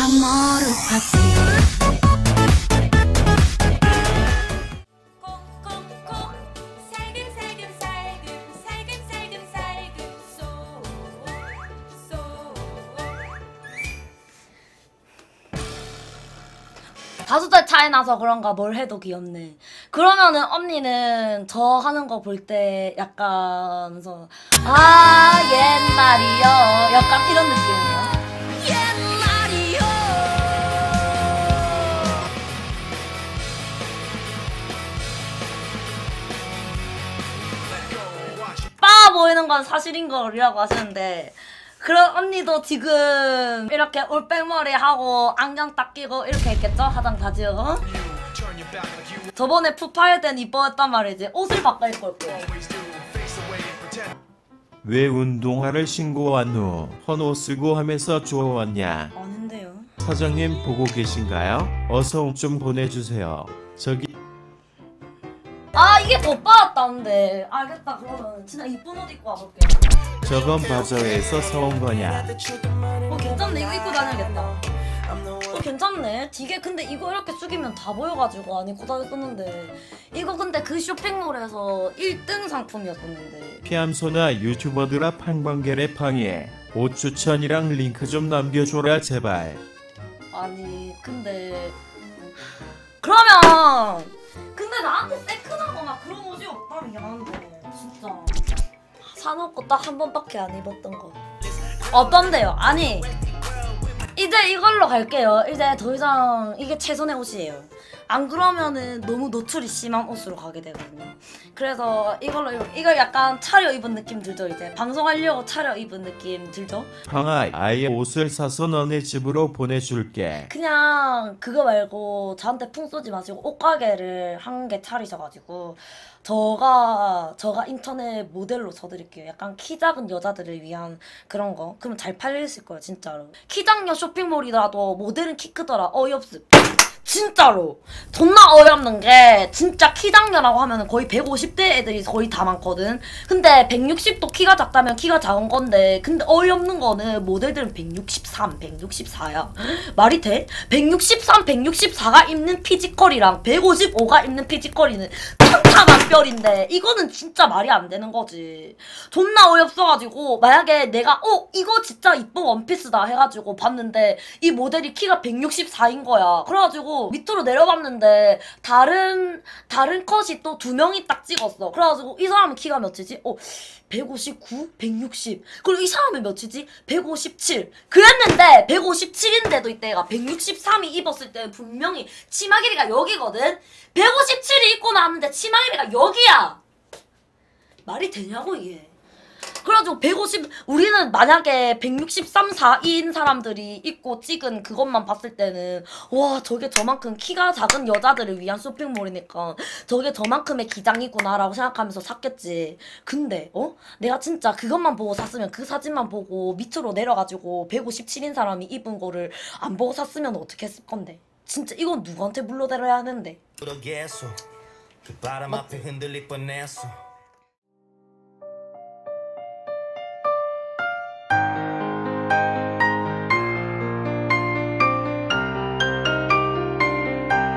amore 파티. 다섯 살 차이 나서 그런가 뭘 해도 귀엽네. 그러면은 언니는 저 하는 거 볼 때 약간 아 옛날이요 약간 이런 느낌이에요. 옛날이요. 빠 보이는 건 사실인 거라고 하시는데 그런 언니도 지금 이렇게 올백머리 하고 안경 딱 끼고 이렇게 있겠죠? 화장 다 지우고. 저번에 푸파일 땐 이뻐했단 말이지. 옷을 바꿔 입을 거야. 왜 운동화를 신고 왔노? 헌옷 쓰고 하면서 좋아왔냐? 아닌데요. 사장님 보고 계신가요? 어서 좀 보내주세요. 저기 아 이게 더 빠졌다는데. 알겠다. 그러면 진짜 이쁜 옷 입고 와볼게. 저건 바저에서 사온 거냐? 괜찮네. 이거 입고 다녀야겠다. 괜찮네. 되게 근데 이거 이렇게 숙이면 다 보여가지고 안 입고 다녔었는데 이거 근데 그 쇼핑몰에서 1등 상품이었었는데. 피암소나 유튜버들아 팡방게레 팡이에 옷 추천이랑 링크 좀 남겨줘라 제발. 아니 근데 그러면 근데 나한테 세크나거나 그런 옷이 없다면 미안한데 진짜 사놓고 딱 한 번밖에 안 입었던 거 어떤데요? 아니 이제 이걸로 갈게요. 이제 더 이상 이게 최선의 옷이에요. 안 그러면은 너무 노출이 심한 옷으로 가게 되거든요. 그래서 이걸로 이거 약간 차려입은 느낌 들죠? 이제 방송하려고 차려입은 느낌 들죠? 팡아 아예 옷을 사서 너네 집으로 보내줄게. 그냥 그거 말고 저한테 풍 쏘지 마시고 옷가게를 한 개 차리셔가지고 저가 인터넷 모델로 써드릴게요. 약간 키 작은 여자들을 위한 그런 거. 그러면 잘 팔리실 거예요 진짜로. 키 작년 쇼핑몰이라도 모델은 키 크더라. 어이없음. 진짜로 존나 어이없는 게 진짜 키 작냐라고 하면은 거의 150대 애들이 거의 다 많거든. 근데 160도 키가 작다면 키가 작은 건데 근데 어이없는 거는 모델들은 163, 164야. 말이 돼? 163, 164가 입는 피지컬이랑 155가 입는 피지컬이는 천차만별인데 이거는 진짜 말이 안 되는 거지. 존나 어이없어가지고 만약에 내가 이거 진짜 이쁜 원피스다 해가지고 봤는데 이 모델이 키가 164인 거야. 그래가지고 밑으로 내려봤는데 다른 컷이 또 2명이 딱 찍었어. 그래가지고 이 사람은 키가 몇이지? 159? 160 그리고 이 사람은 몇이지? 157 그랬는데 157인데도 이때가 163이 입었을 때 분명히 치마 길이가 여기거든? 157이 입고 나왔는데 치마 길이가 여기야! 말이 되냐고 이게. 그래가지고 150 우리는 만약에 163, 4인 사람들이 입고 찍은 그것만 봤을 때는 와 저게 저만큼 키가 작은 여자들을 위한 쇼핑몰이니까 저게 저만큼의 기장이구나 라고 생각하면서 샀겠지. 근데 내가 진짜 그것만 보고 샀으면 그 사진만 보고 밑으로 내려가지고 157인 사람이 입은 거를 안 보고 샀으면 어떻게 했을 건데. 진짜 이건 누구한테 물러들어야 하는데. 그 바람 앞에 흔들릴 뻔했어.